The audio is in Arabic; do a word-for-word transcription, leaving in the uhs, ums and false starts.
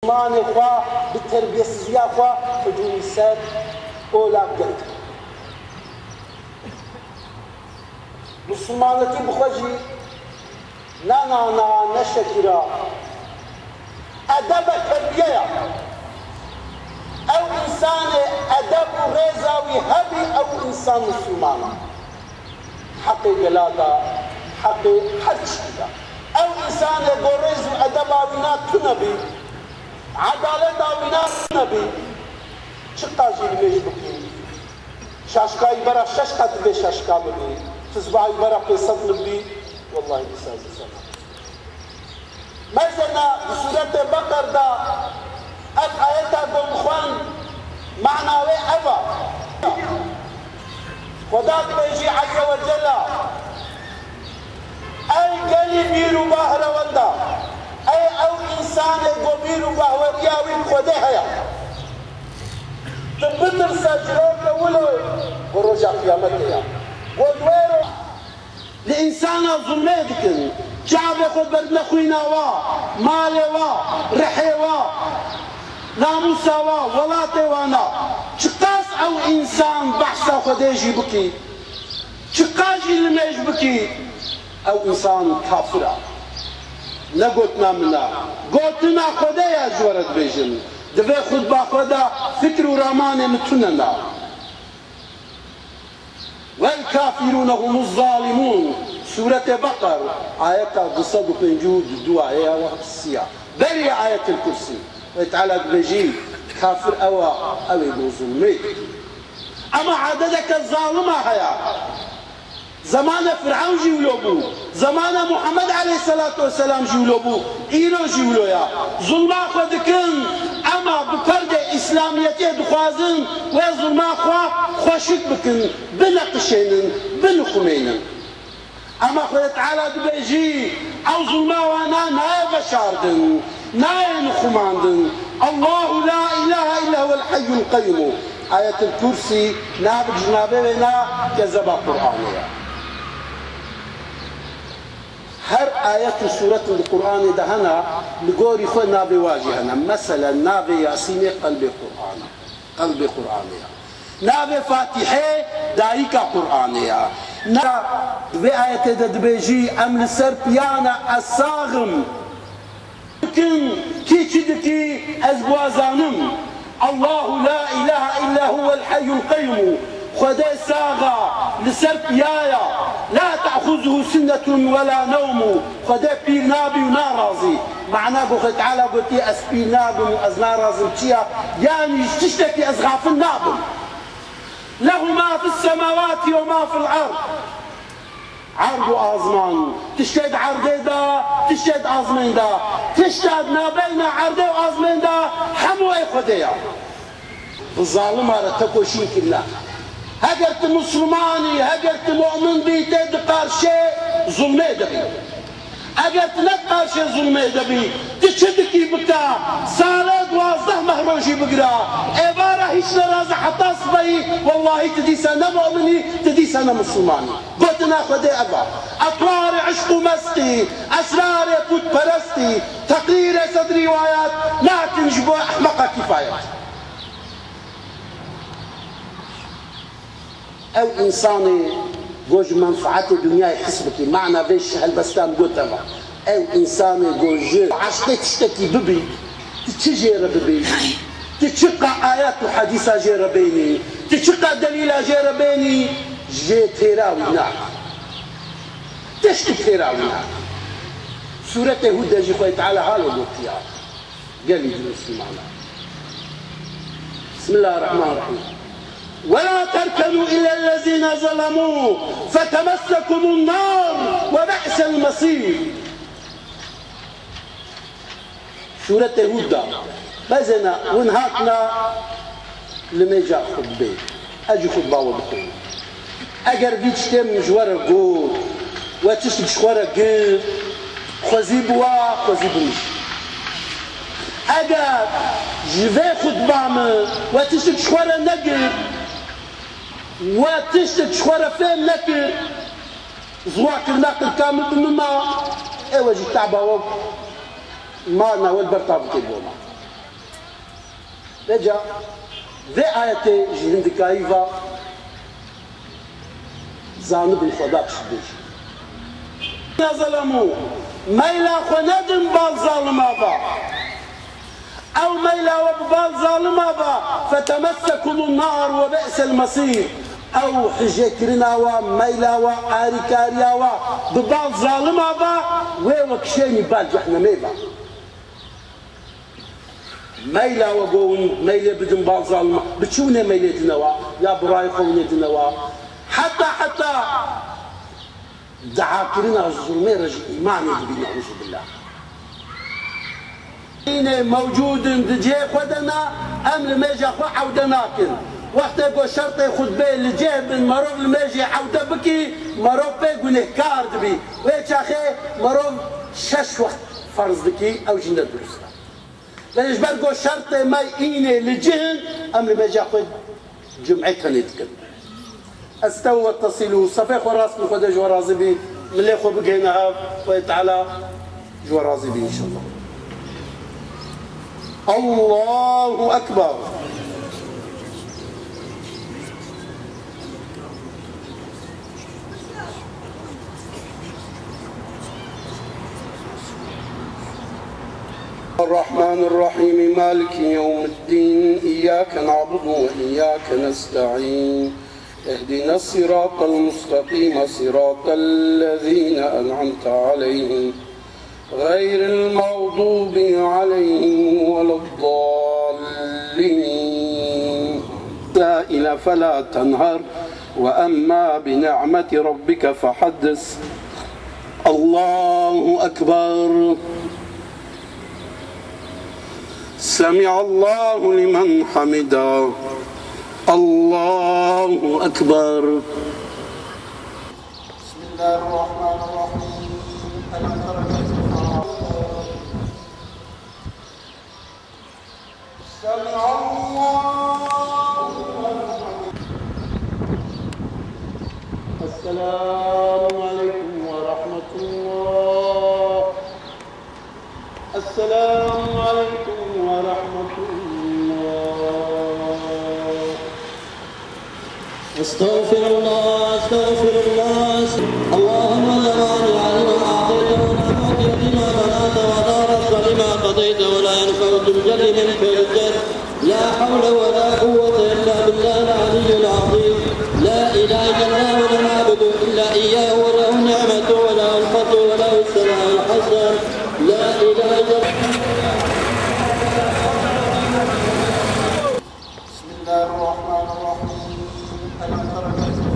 مسلمان خوا بتربية سزيا خوا حجوم سر أولا قلت مسلمانتي بخوجي لا نا نا نشكرا أدب تربية أو إنسان أدب رزا وهبي أو إنسان مسلمان حق جلاتا حق حرشتا أو إنسان غرز أدب ونا تنبي عدالة ونا تنبي شقاجي ليش بكي شاشكاي برا شاشكا تبي شاشكا بكي تزبعي برا قصة نبي والله بساز سنة مثلا بسورة بقر دا أف آياتا دون خوان معناوي أفا خداك بيجي عز وجل أي قلي بيرو باهر وندا أي أو إنسان قبيرو باهوريا وين خدها تبتر سجرون لولو ورجع قيامتها ودويرو الإنسان ظلمي دكن شعب ياخذ بردنا خوينا وا مالي وا رحي وا ناموسا وا ولاتي وانا شقاس أو إنسان بحثا خديجي بكي شقاجي لميج بكي أو إنسان كافرة نقوتنا منا قوتنا خدايا جورت بيجن دفع خد باخدا فكر وراماني متننا والكافرون هم الظالمون سورة بقر آية قصد بنجود دعاء وحسية بري آية الكرسي وتعالى بيجي كافر أو أو ظلمي أما عددك الظالمة هيا زمان فرعون جيولوبو زمان محمد عليه الصلاة والسلام جيولوبو إيرو جيولويا ظلما خدكن أما بفرد إسلاميتي دخوازن وظلما خوا خوشك بكن بنقشين بنخمين أما خد تعالى دبيجي أو ظلما وانا ناي بشاردن ناي نخماندن الله لا إله إلا هو الحي القيوم آية الكرسي نابك جنابينا كذب القرآن هر آية سورة القرآن دهنا لقوري خو نابي واجهنا مثلا نابي ياسين قلب القرآن قلب قرآنية نابي فاتحة دايكا قرآنية نابي آية دبيجي أمن سربيانا الصاغم لكن كي تدكي أزبوازانم الله لا إله إلا هو الحي القيوم خدي ساغا لسربيايا لا تأخذه سنة ولا نوم خدي بير نابي ونارازي معناه قلت تعالى قلت أسبير نابي وأزنارازي متيا يعني تشتكي أزغاف النابي له ما في السماوات وما في الأرض عرض وأزمان تشتد عرضي دا تشتد أزمين دا تشتد نابينا عرضي وأزمين دا حمو أي خديا الظالم هذا تكوشين كله هجرت مسلماني هجرت مؤمن بي تدقار شيء ظلمي دبي هجرت نقار شيء ظلمي دبي تشدكي بكا سالد واضح مهروجي بقرا عبارة هيش نرازة حتى صبي والله تدي سنة مؤمني تدي سنة مسلماني قلت ناخذ أبا أطوار عشق مسقي أسرار كنت برستي تقرير صدر روايات لكن جبوا أحمق كفاية أو إنساني جوج منفعة الدنيا يحسبك معنى بيش هالبستان قلتها أو إنساني جوج عشقي تشتكي ببي تتجير ببي تتشقى آيات وحديثة جير بيني تتشقى دليل جير بيني جي تيراوي نعم تشتكي تيراوي نعم سورة هود جي خوي تعالى هالو قلتيا قال لي جلسي معنا بسم الله الرحمن الرحيم ولا تركنوا إلى الذين ظلموا فتمسكم النار وبئس المصير سورة هود بزنا ونهاتنا لما جاء خطبه أجي خطبه وبكون أجر بيتشتم جوار قول وتشتم شوار قل خوزي بوا خوزي بنش أجر جفي خطبه من وتشتم شوار نقل وتشتك شخورة فين نكر زواك الناقل كامل بمما ايوا جي تعبا ما ناول برطاب كيبوما بجا ذي آياتي جهندك آيفا زانب الخدا بشبيش ظلموا ميلا خندم بال ظالم أبا أو ميلا وبال ظالم أبا فتمسكوا النار وبئس المصير أو حجيكرنا وميلا وآريكاريا وبال ظالم أبا ويوكشيني بال جهنم أبا ميلا وقون ميلا بدن بال ظالم بتشونا ميلا دنوا يا براي خوني دنوا حتى حتى دعاكرنا الظلمي رجل إيمان يدبي نعوذ بالله موجود دجي خدنا أم لماجي أخوة عودنا كن وقت يقول شرطي خد بي اللي جيب مروف لماجي عودة بكي مروف بي قنه كار دبي ويش أخي مروف شش وقت فرض بكي أو جنة درسة ليش برقو شرطي ما إيني لجهن أم لماجي أخوة جمعتها نتكن استوى اتصلوا صفيخ وراس من خدا جوا رازبي من اللي خو بقينا ويتعالى جوا رازبي ان شاء الله. الله اكبر. الرحمن الرحيم مالك يوم الدين إياك نعبد وإياك نستعين اهدنا الصراط المستقيم صراط الذين أنعمت عليهم غير المغضوب عليهم ولا الضالين. سائل فلا تنهر وأما بنعمة ربك فحدث. الله أكبر. سمع الله لمن حمده. الله أكبر. بسم الله الرحمن الرحيم. ألم تر كيف سمع الله لمن حمده. السلام عليكم ورحمة الله. السلام عليكم ورحمة الله. استغفر الله استغفر الله. اللهم لا مانع لما اعطيت ولا معطي لما منعت ولا رد لما قضيت ولا ينفع ذو الجد منك الجد. لا حول ولا قوة الا بالله العلي العظيم. لا اله الا الله ولا نعبد الا اياه وله النعمة وله الفضل وله الثناء الحسن. لا اله الا الله. بسم الله الرحمن الرحيم. ألم تر كيف